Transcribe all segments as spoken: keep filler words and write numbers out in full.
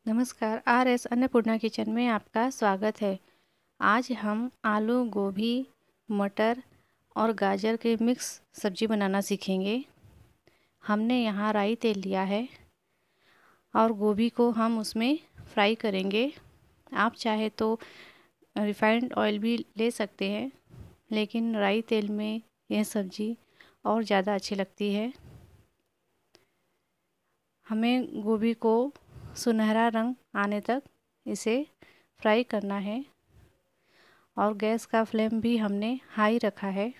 नमस्कार, R S Annapurna kitchen में आपका स्वागत है। आज हम आलू, गोभी, मटर और गाजर के मिक्स सब्जी बनाना सीखेंगे। हमने यहाँ राई तेल लिया है और गोभी को हम उसमें फ्राई करेंगे। आप चाहे तो रिफाइंड ऑयल भी ले सकते हैं, लेकिन राई तेल में यह सब्जी और ज़्यादा अच्छी लगती है। हमें गोभी को सुनहरा रंग आने तक इसे फ्राई करना है और गैस का फ्लेम भी हमने हाई रखा है।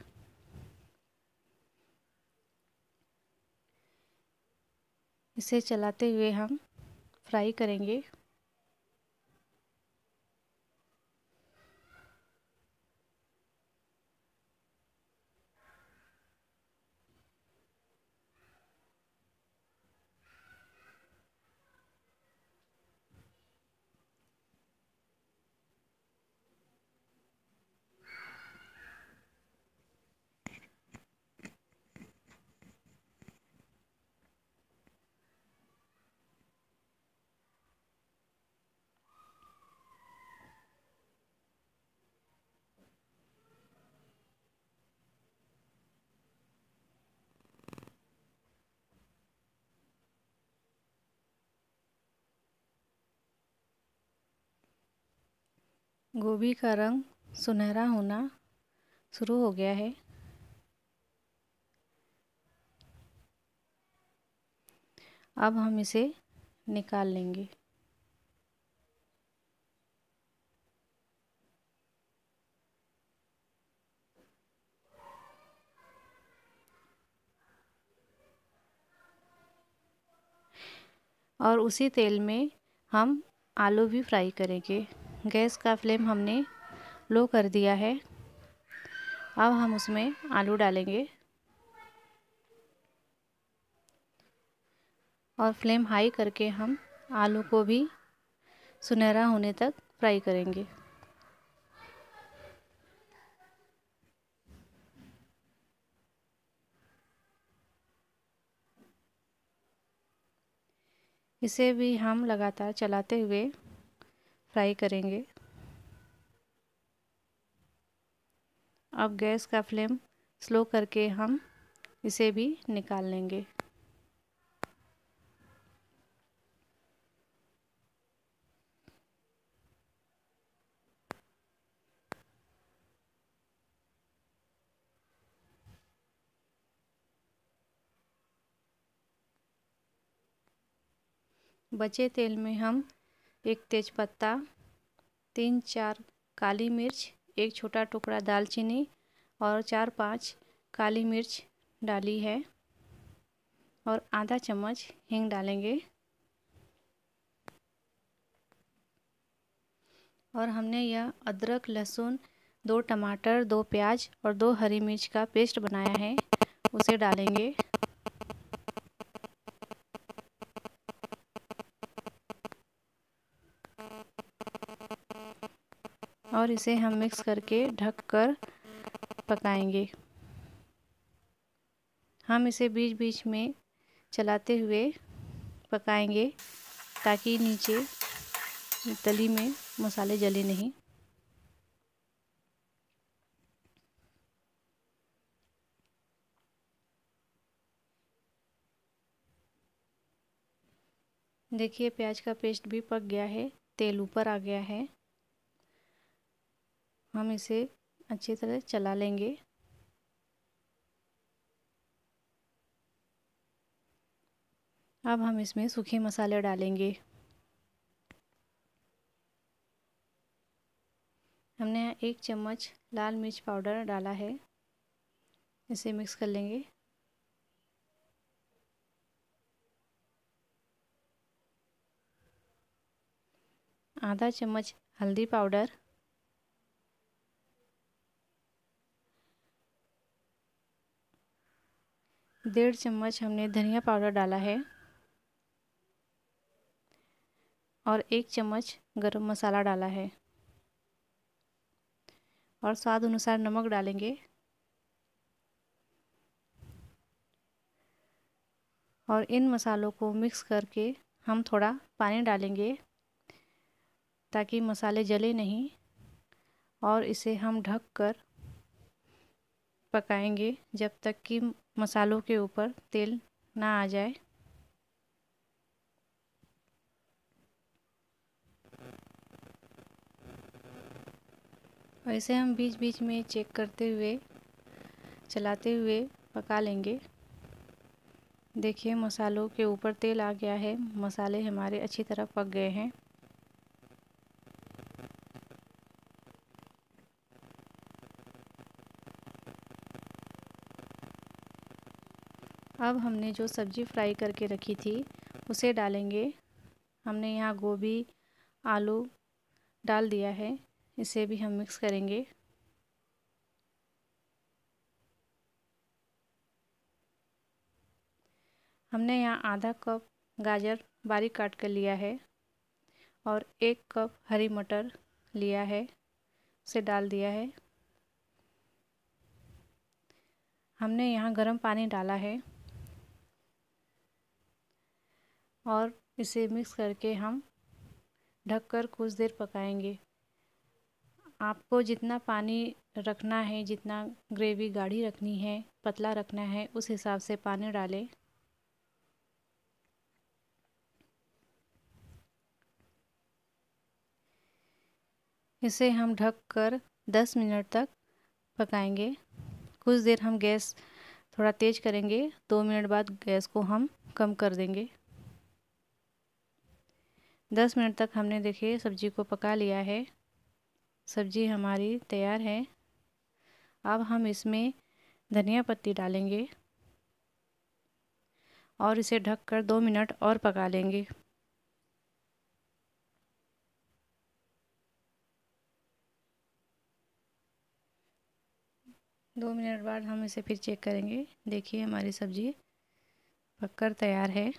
इसे चलाते हुए हम फ्राई करेंगे। गोभी का रंग सुनहरा होना शुरू हो गया है। अब हम इसे निकाल लेंगे। और उसी तेल में हम आलू भी फ्राई करेंगे। गैस का फ्लेम हमने लो कर दिया है। अब हम उसमें आलू डालेंगे और फ्लेम हाई करके हम आलू को भी सुनहरा होने तक फ्राई करेंगे। इसे भी हम लगातार चलाते हुए फ्राई करेंगे। अब गैस का फ्लेम स्लो करके हम इसे भी निकाल लेंगे। बचे तेल में हम एक तेज़पत्ता, तीन चार काली मिर्च, एक छोटा टुकड़ा दालचीनी और चार पांच काली मिर्च डाली है और आधा चम्मच हींग डालेंगे। और हमने यह अदरक, लहसुन, दो टमाटर, दो प्याज और दो हरी मिर्च का पेस्ट बनाया है, उसे डालेंगे। और इसे हम मिक्स करके ढककर पकाएंगे। हम इसे बीच बीच में चलाते हुए पकाएंगे ताकि नीचे तली में मसाले जले नहीं। देखिए, प्याज का पेस्ट भी पक गया है, तेल ऊपर आ गया है। हम इसे अच्छी तरह चला लेंगे। अब हम इसमें सूखे मसाले डालेंगे। हमने यहाँ एक चम्मच लाल मिर्च पाउडर डाला है, इसे मिक्स कर लेंगे। आधा चम्मच हल्दी पाउडर, डेढ़ चम्मच हमने धनिया पाउडर डाला है और एक चम्मच गरम मसाला डाला है और स्वाद अनुसार नमक डालेंगे। और इन मसालों को मिक्स करके हम थोड़ा पानी डालेंगे ताकि मसाले जले नहीं। और इसे हम ढक कर पकाएंगे जब तक कि मसालों के ऊपर तेल ना आ जाए। वैसे हम बीच बीच में चेक करते हुए, चलाते हुए पका लेंगे। देखिए मसालों के ऊपर तेल आ गया है, मसाले हमारे अच्छी तरह पक गए हैं। अब हमने जो सब्ज़ी फ्राई करके रखी थी उसे डालेंगे। हमने यहाँ गोभी, आलू डाल दिया है, इसे भी हम मिक्स करेंगे। हमने यहाँ आधा कप गाजर बारीक काट कर लिया है और एक कप हरी मटर लिया है, उसे डाल दिया है। हमने यहाँ गर्म पानी डाला है और इसे मिक्स करके हम ढककर कुछ देर पकाएंगे। आपको जितना पानी रखना है, जितना ग्रेवी गाढ़ी रखनी है, पतला रखना है, उस हिसाब से पानी डालें। इसे हम ढककर दस मिनट तक पकाएंगे। कुछ देर हम गैस थोड़ा तेज़ करेंगे, दो मिनट बाद गैस को हम कम कर देंगे। दस मिनट तक हमने देखिए सब्ज़ी को पका लिया है। सब्ज़ी हमारी तैयार है। अब हम इसमें धनिया पत्ती डालेंगे और इसे ढककर दो मिनट और पका लेंगे। दो मिनट बाद हम इसे फिर चेक करेंगे। देखिए हमारी सब्ज़ी पककर तैयार है।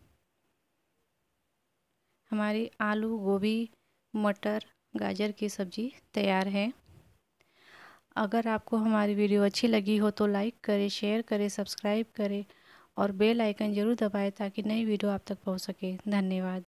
हमारी आलू, गोभी, मटर, गाजर की सब्ज़ी तैयार है। अगर आपको हमारी वीडियो अच्छी लगी हो तो लाइक करें, शेयर करें, सब्सक्राइब करें और बेल आइकन ज़रूर दबाएं ताकि नई वीडियो आप तक पहुंच सके। धन्यवाद।